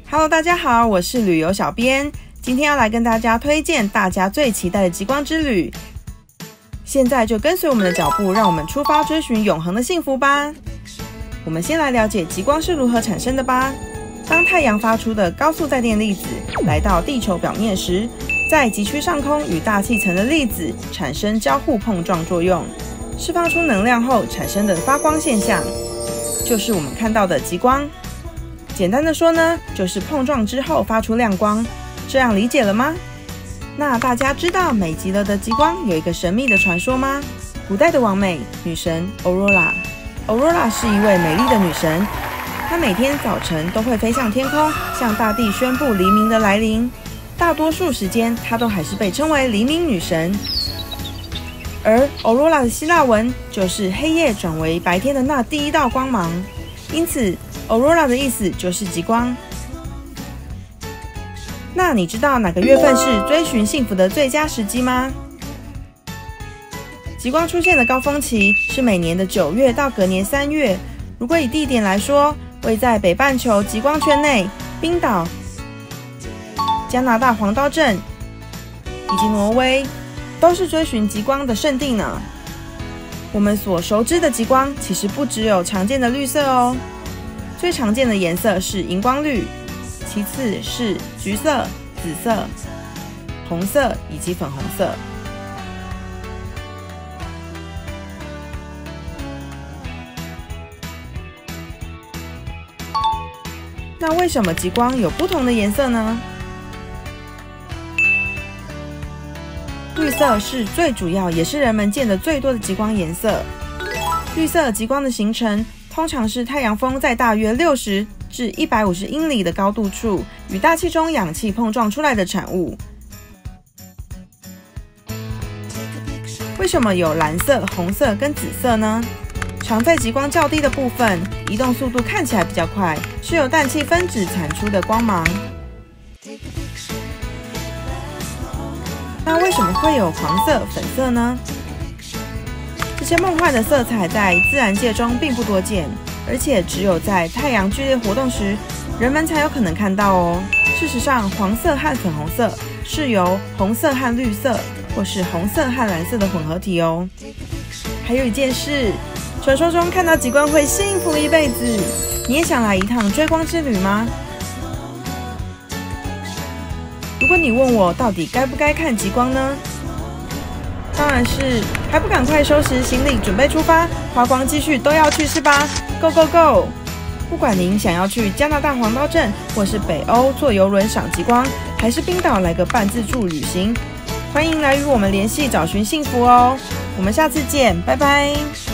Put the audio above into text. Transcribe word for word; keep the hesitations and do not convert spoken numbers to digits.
Hello， 大家好，我是旅游小编，今天要来跟大家推荐大家最期待的极光之旅。现在就跟随我们的脚步，让我们出发追寻永恒的幸福吧。我们先来了解极光是如何产生的吧。当太阳发出的高速载电粒子来到地球表面时，在极区上空与大气层的粒子产生交互碰撞作用，释放出能量后产生的发光现象，就是我们看到的极光。简单的说呢，就是碰撞之后发出亮光，这样理解了吗？那大家知道美极了的极光有一个神秘的传说吗？古代的完美女神 Aurora，Aurora 是一位美丽的女神，她每天早晨都会飞向天空，向大地宣布黎明的来临。大多数时间，她都还是被称为黎明女神。而 Aurora 的希腊文就是黑夜转为白天的那第一道光芒，因此 Aurora 的意思就是极光。那你知道哪个月份是追寻幸福的最佳时机吗？极光出现的高峰期是每年的九月到隔年三月。如果以地点来说，位在北半球极光圈内，冰岛、加拿大黄刀镇以及挪威都是追寻极光的圣地呢。我们所熟知的极光其实不只有常见的绿色哦，最常见的颜色是荧光绿，其次是橘色、紫色、红色以及粉红色。那为什么极光有不同的颜色呢？绿色是最主要也是人们见得最多的极光颜色。绿色极光的形成通常是太阳风在大约六十至一百五十英里的高度处与大气中氧气碰撞出来的产物。为什么有蓝色、红色跟紫色呢？常在极光较低的部分，移动速度看起来比较快，是由氮气分子产出的光芒。那为什么会有黄色、粉色呢？这些梦幻的色彩在自然界中并不多见，而且只有在太阳剧烈活动时，人们才有可能看到哦。事实上，黄色和粉红色是由红色和绿色，或是红色和蓝色的混合体哦。还有一件事，传说中看到极光会幸福一辈子，你也想来一趟追光之旅吗？如果你问我到底该不该看极光呢？当然是还不赶快收拾行李准备出发，花光积蓄都要去是吧？ Go Go Go！ 不管您想要去加拿大黄刀镇，或是北欧坐邮轮赏极光，还是冰岛来个半自助旅行，欢迎来与我们联系找寻幸福哦。我们下次见，拜拜。